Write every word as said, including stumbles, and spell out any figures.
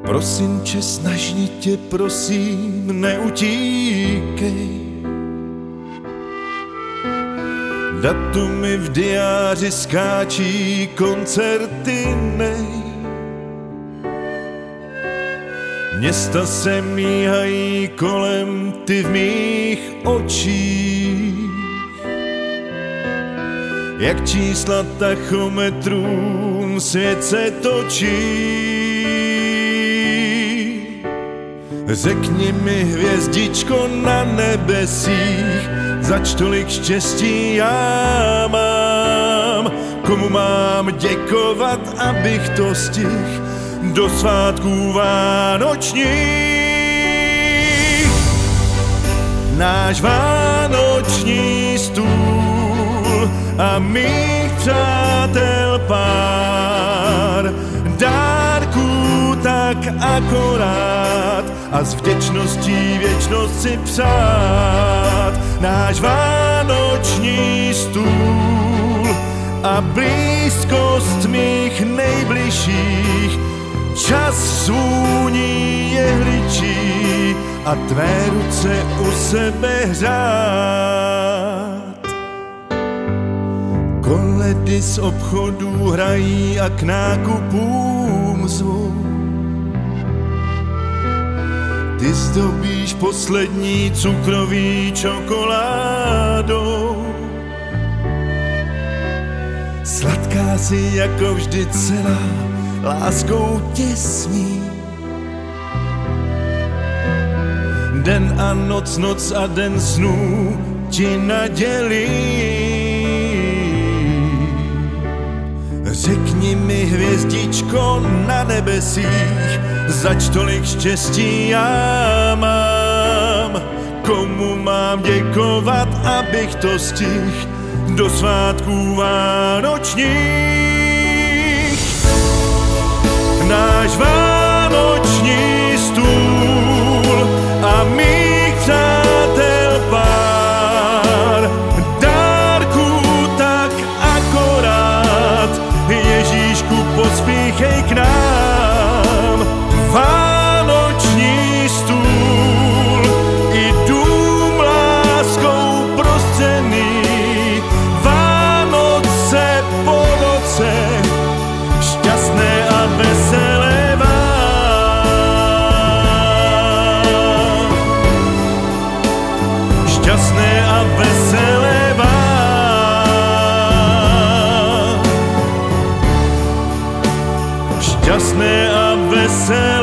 Prosinče, snažně tě prosím, neutíkej. Datumy v diáři skáčí, koncerty nej. Města se míhají kolem, ty v mých očích. Jak čísla tachometrů, svět se točí. Řekni mi, hvězdičko na nebesích, zač tolik štěstí já mám. Komu mám děkovat, abych to stihl do svátků vánočních? Náš vánoční stůl a mých přátel pár, dárků tak akorát a s vděčností věčnost si přát. Náš vánoční stůl a blízkost mých nejbližších, čas svůní jehličí a tvé ruce u sebe hřát. Koledy z obchodů hrají a k nákupům zvou. Ty zdobíš poslední cukroví čokoládou. Sladká si jako vždy celá, láskou těsní. Den a noc, noc a den snů ti nadělí. Řekni mi, hvězdičko na nebesích, zač tolik štěstí já mám. Komu mám děkovat, abych to stihl do svátků vánočních? Náš vánoční stůl a mých přátel pár, dárků tak akorát, Ježíšku, pospíchej k nám. Vánoční stůl i dům láskou prostřený, Vánoce po noce, šťastné a veselé vám. Šťastné a veselé vám. Šťastné a veselé